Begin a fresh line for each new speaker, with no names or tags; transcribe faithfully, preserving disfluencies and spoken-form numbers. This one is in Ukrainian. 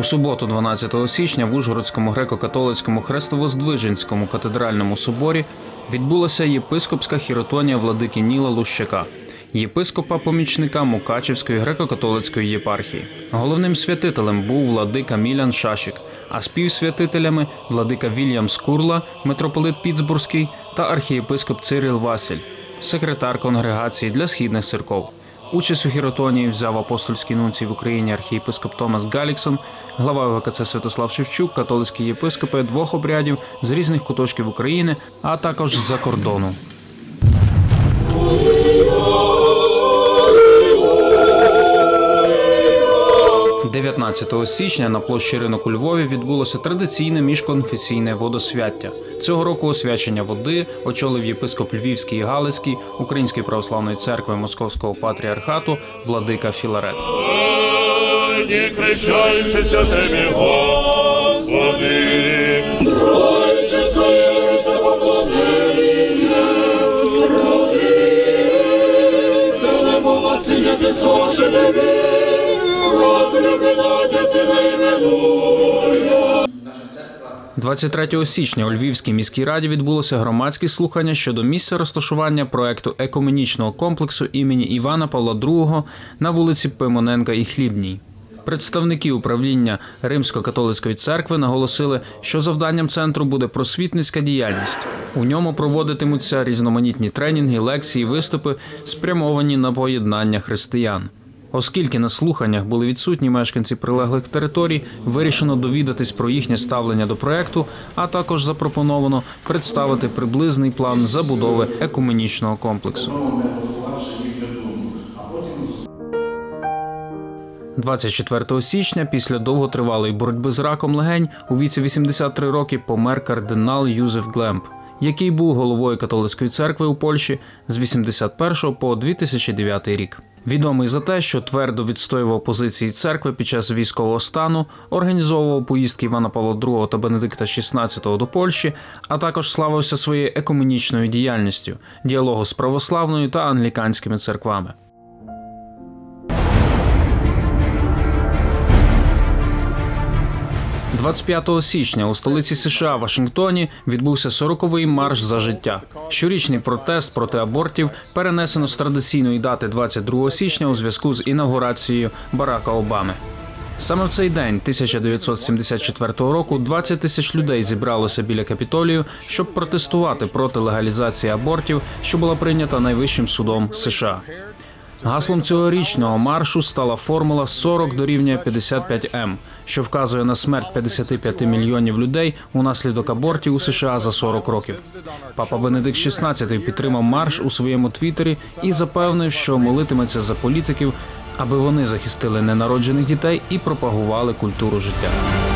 суботу, дванадцятого січня, в Ужгородському греко-католицькому Хрестовоздвиженському катедральному соборі відбулася єпископська хіротонія владики Ніла Лущака, єпископа-помічника Мукачівської греко-католицької єпархії. Головним святителем був владика Мілян Шашік, а співсвятителями – владика Вільям Скурла, митрополит Пітсбурзький та архієпископ Цирил Васіль, секретар конгрегації для східних церков. Участь у хіротонії взяв апостольський нунцій в Україні архієпископ Томас Галіксон, глава УГКЦ Святослав Шевчук, католицькі єпископи двох обрядів з різних куточків України, а також з-за кордону. дев'ятнадцятого січня на площі Ринок у Львові відбулося традиційне міжконфесійне водосвяття. Цього року освячення води очолив єпископ Львівський і Галицький Української православної церкви Московського патріархату владика Філарет.
Не кричайся Тебе, Господи, тройче стоїться поклонення, роди, та не була світи соши небі, розлюбила Тя сина іменуя.
двадцять третього січня у Львівській міській раді відбулося громадське слухання щодо місця розташування проекту екуменічного комплексу імені Івана Павла другого на вулиці Пимоненка і Хлібній. Представники управління Римсько-католицької церкви наголосили, що завданням центру буде просвітницька діяльність. У ньому проводитимуться різноманітні тренінги, лекції, виступи, спрямовані на поєднання християн. Оскільки на слуханнях були відсутні мешканці прилеглих територій, вирішено довідатись про їхнє ставлення до проекту, а також запропоновано представити приблизний план забудови екуменічного комплексу. двадцять четвертого січня після довготривалої боротьби з раком легень у віці вісімдесят три роки помер кардинал Юзеф Глемп, який був головою католицької церкви у Польщі з вісімдесят першого по дві тисячі дев'ятий рік. Відомий за те, що твердо відстоював позиції церкви під час військового стану, організовував поїздки Івана Павла другого та Бенедикта шістнадцятого до Польщі, а також славився своєю екуменічною діяльністю, діалогу з православною та англіканськими церквами. двадцять п'ятого січня у столиці США, Вашингтоні, відбувся сороковий марш за життя. Щорічний протест проти абортів перенесено з традиційної дати двадцять другого січня у зв'язку з інаугурацією Барака Обами. Саме в цей день тисяча дев'ятсот сімдесят четвертого року двадцять тисяч людей зібралося біля Капітолію, щоб протестувати проти легалізації абортів, що була прийнята найвищим судом США. Гаслом цьогорічного маршу стала формула сорок дорівнює п'ятдесят п'ять ем, що вказує на смерть п'ятдесят п'ять мільйонів людей унаслідок абортів у США за сорок років. Папа Бенедикт шістнадцятий підтримав марш у своєму твіттері і запевнив, що молитиметься за політиків, аби вони захистили ненароджених дітей і пропагували культуру життя.